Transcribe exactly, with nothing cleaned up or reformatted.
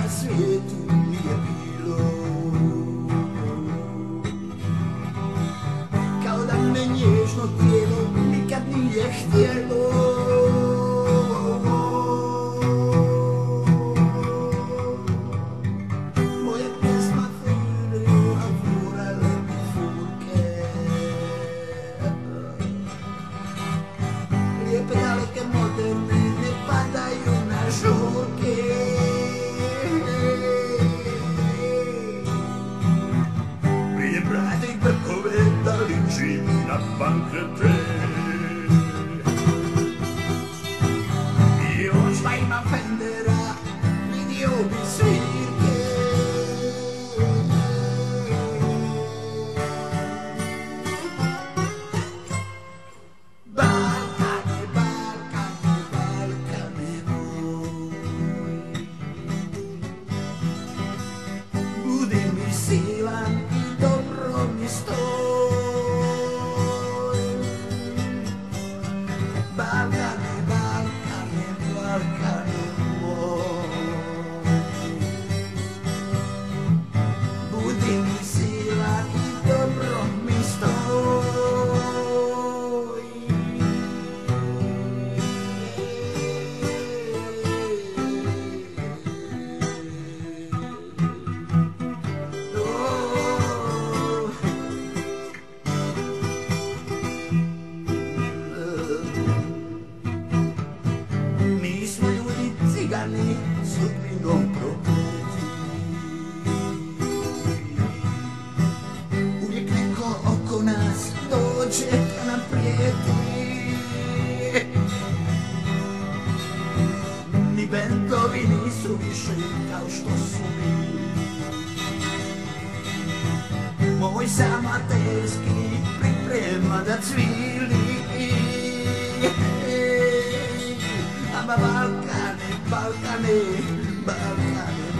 na svijetu nije bilo. Kao da me nježno tijelo nikad nije htjelo. Moje pjesma furila, furale mi furke. Lijepe, daleke, moderne ne padaju na žurke. Prije brade i brkove da ličim na bankrete. I još pa ima Fendera, vidio bi svirke. Balkane, Balkane, Balkane moj. Budi mi silan i dobro mi stoj. Balkane, Balkane, Balkane moj. Budi mi silan i dobro mi stoj. Mi smo ljudi cigani, sudbinom prokleti. Uvijek neko oko nas dođe pa nam prijeti. Ni bendovi nisu više kao što su bili. Moj amaterski priprema da cvili. Ama Balkane, Balkane, Balkane